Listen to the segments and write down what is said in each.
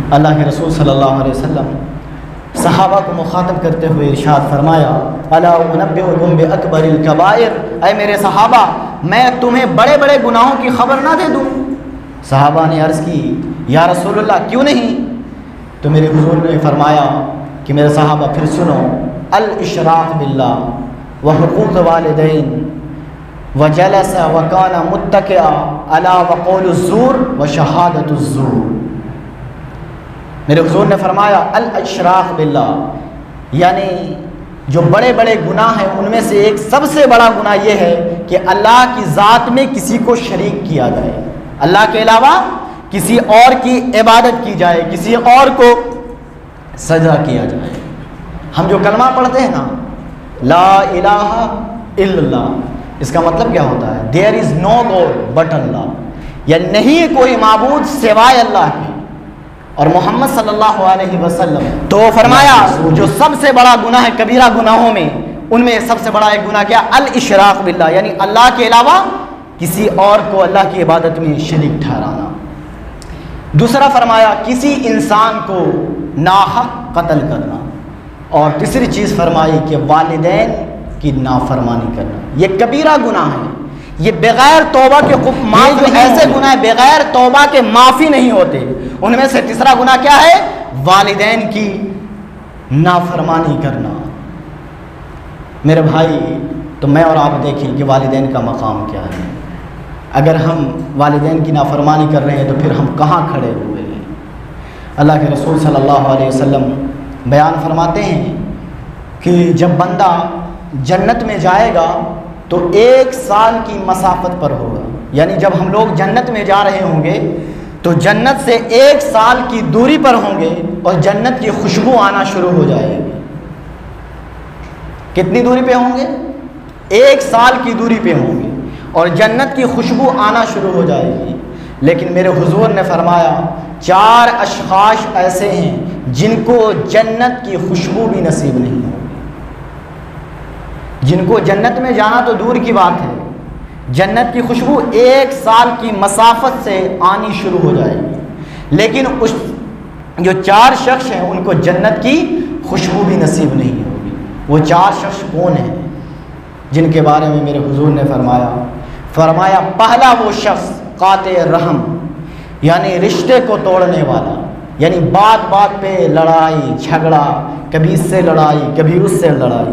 अल्लाह के रसूल सल्लल्लाहु अलैहि वसल्लम सहाबा को मुखातब करते हुए इरशाद फरमाया, अला उनब्बिउकुम बिअकबरिल कबाइर, ऐ मेरे सहाबा मैं तुम्हें बड़े बड़े गुनाहों की खबर ना दे दूँ। सहाबा ने अर्ज़ की, या रसूलल्लाह क्यों नहीं? तो मेरे हुजूर ने फरमाया कि मेरे सहाबा फिर सुनो, अल इशराक बिल्लाह व हुकूक वालिदैन व जलस व काना मुत्तकिआ अला व कौलुज़्ज़ूर व शहादतुज़्ज़ूर। मेरे हुजूर ने फरमाया अल इशराक बिल्लाह, यानी जो बड़े बड़े गुनाह हैं उनमें से एक सबसे बड़ा गुनाह ये है कि अल्लाह की ज़ात में किसी को शरीक किया जाए, अल्लाह के अलावा किसी और की इबादत की जाए, किसी और को सजदा किया जाए। हम जो कलमा पढ़ते हैं ना, ला इलाहा इल्लल्लाह, इसका मतलब क्या होता है? There is no god but Allah, या नहीं है कोई माबूद सिवाय अल्लाह के और मोहम्मद सल्लल्लाहु अलैहि वसल्लम। तो फरमाया जो सबसे बड़ा गुनाह है कबीरा गुनाहों में, उनमें सबसे बड़ा एक गुनाह क्या? अल इशराक बिल्लाह, यानी अल्लाह के अलावा किसी और को अल्लाह की इबादत में शरीक ठहराना। दूसरा फरमाया किसी इंसान को नाहक कत्ल करना। और तीसरी चीज़ फरमाई कि वालिदैन की नाफरमानी करना। ये कबीरा गुनाह है, ये बगैर तौबा के माफ़ी, ऐसे गुनाह बगैर तौबा के माफ़ी नहीं होते। उनमें से तीसरा गुनाह क्या है? वालिदैन की नाफरमानी करना। मेरे भाई, तो मैं और आप देखें कि वालिदैन का मकाम क्या है। अगर हम वालिदैन की नाफरमानी कर रहे हैं तो फिर हम कहाँ खड़े हुए हैं? अल्लाह के रसूल सल्लल्लाहु अलैहि वसल्लम बयान फरमाते हैं कि जब बंदा जन्नत में जाएगा तो 1 साल की मसाफत पर होगा। यानी जब हम लोग जन्नत में जा रहे होंगे तो जन्नत से 1 साल की दूरी पर होंगे और जन्नत की खुशबू आना शुरू हो जाएगी। कितनी दूरी पे होंगे? 1 साल की दूरी पे होंगे और जन्नत की खुशबू आना शुरू हो जाएगी। लेकिन मेरे हुजूर ने फरमाया 4 अशखास ऐसे हैं जिनको जन्नत की खुशबू भी नसीब नहीं होगी। जिनको जन्नत में जाना तो दूर की बात है, जन्नत की खुशबू 1 साल की मसाफत से आनी शुरू हो जाएगी। लेकिन उस जो 4 शख्स हैं उनको जन्नत की खुशबू भी नसीब नहीं होगी। वो 4 शख्स कौन हैं जिनके बारे में मेरे हुजूर ने फरमाया पहला वो शख्स काते रहम, यानी रिश्ते को तोड़ने वाला, यानी बात बात पे लड़ाई झगड़ा, कभी इससे लड़ाई कभी उससे लड़ाई,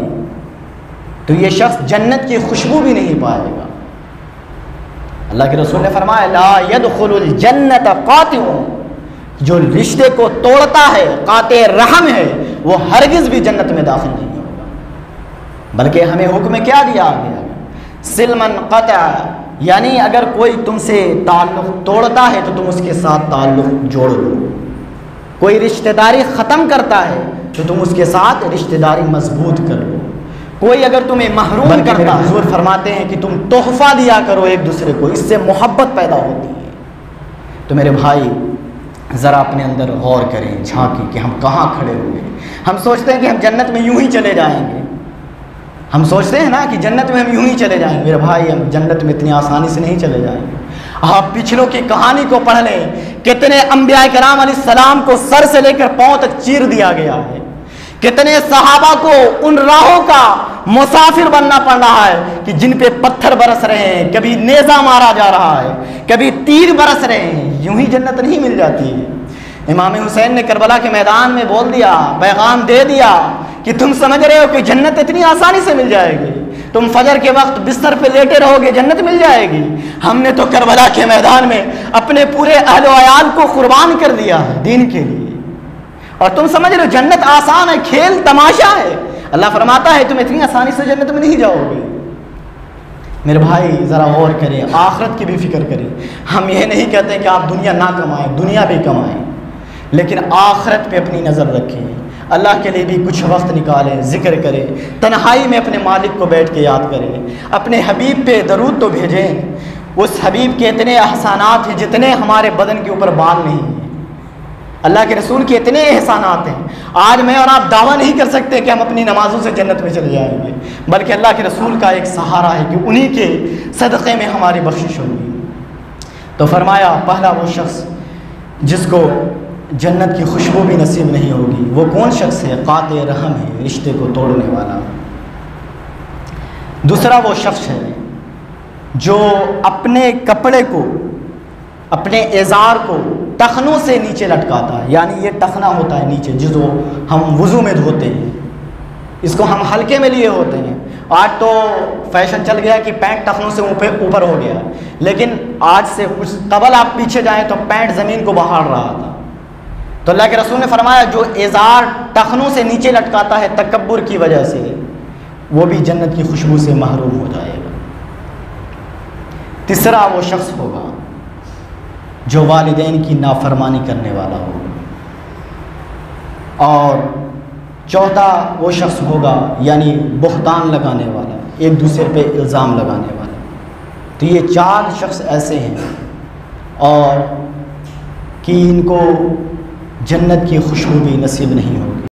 तो ये शख्स जन्नत की खुशबू भी नहीं पाएगा। अल्लाह के रसूल ने फरमाया ला यदखुलुल जन्नत कातिउन, जो रिश्ते को तोड़ता है, काते रहम है, वो हरगिज़ भी जन्नत में दाखिल नहीं होगा। बल्कि हमें हुक्म क्या दिया गया? सिलमन क़ता, यानी अगर कोई तुमसे ताल्लुक़ तोड़ता है तो तुम उसके साथ ताल्लुक़ जोड़ लो। कोई रिश्तेदारी ख़त्म करता है तो तुम उसके साथ रिश्तेदारी मजबूत कर लो। कोई अगर तुम्हें महरूम करता है, हुज़ूर फरमाते हैं कि तुम तोहफ़ा दिया करो एक दूसरे को, इससे मोहब्बत पैदा होती है। तो मेरे भाई ज़रा अपने अंदर गौर करें, झांकें कि हम कहाँ खड़े हुए। हम सोचते हैं कि हम जन्नत में यूं ही चले जाएंगे, हम सोचते हैं ना कि जन्नत में हम यूं ही चले जाएंगे। मेरे भाई हम जन्नत में इतनी आसानी से नहीं चले जाएंगे। आप पिछलों की कहानी को पढ़ लें, कितने अंबिया कराम अलैहिस्सलाम को सर से लेकर पांव तक चीर दिया गया है, कितने सहाबा को उन राहों का मुसाफिर बनना पड़ रहा है कि जिन पे पत्थर बरस रहे हैं, कभी नेज़ा मारा जा रहा है, कभी तीर बरस रहे हैं। यूं ही जन्नत नहीं मिल जाती है। इमाम हुसैन ने करबला के मैदान में बोल दिया, पैगाम दे दिया कि तुम समझ रहे हो कि जन्नत इतनी आसानी से मिल जाएगी, तुम फजर के वक्त बिस्तर पे लेटे रहोगे जन्नत मिल जाएगी। हमने तो करबला के मैदान में अपने पूरे अहल वयाल को कुर्बान कर दिया है दीन के लिए, और तुम समझ रहे हो जन्नत आसान है, खेल तमाशा है। अल्लाह फरमाता है तुम इतनी आसानी से जन्नत में नहीं जाओगे। मेरे भाई ज़रा गौर करें, आखिरत की भी फिक्र करें। हम ये नहीं कहते कि आप दुनिया ना कमाएं, दुनिया भी कमाएं, लेकिन आखिरत पे अपनी नज़र रखें। अल्लाह के लिए भी कुछ वक्त निकालें, ज़िक्र करें, तन्हाई में अपने मालिक को बैठ के याद करें, अपने हबीब पे दरूद तो भेजें। उस हबीब के इतने एहसानात हैं जितने हमारे बदन के ऊपर बाल नहीं हैं। अल्लाह के रसूल के इतने एहसानात हैं। आज मैं और आप दावा नहीं कर सकते कि हम अपनी नमाज़ों से जन्नत में चले जाएंगे, बल्कि अल्लाह के रसूल का एक सहारा है कि उन्हीं के सदक़े में हमारी बख्शिश होगी। तो फरमाया पहला वो शख्स जिसको जन्नत की खुशबू भी नसीब नहीं होगी। वो कौन शख्स है? काते रहम है, रिश्ते को तोड़ने वाला। दूसरा वो शख्स है जो अपने कपड़े को, अपने एजार को टखनों से नीचे लटकाता है। यानी ये टखना होता है नीचे, जिसको हम वुज़ू में धोते हैं, इसको हम हल्के में लिए होते हैं। आज तो फैशन चल गया कि पैंट टखनों से ऊपर हो गया, लेकिन आज से कुछ कबल आप पीछे जाएं तो पैंट ज़मीन को बहार रहा था। तो अल्लाह के रसूल ने फरमाया जो एजार टखनों से नीचे लटकाता है तकब्बुर की वजह से, वो भी जन्नत की खुशबू से महरूम हो जाएगा। तीसरा वो शख्स होगा जो वालिदैन की नाफरमानी करने वाला होगा। और चौथा वो शख्स होगा यानी बुहतान लगाने वाला, एक दूसरे पे इल्ज़ाम लगाने वाला। तो ये 4 शख्स ऐसे हैं और कि इनको जन्नत की खुशबू भी नसीब नहीं होगी।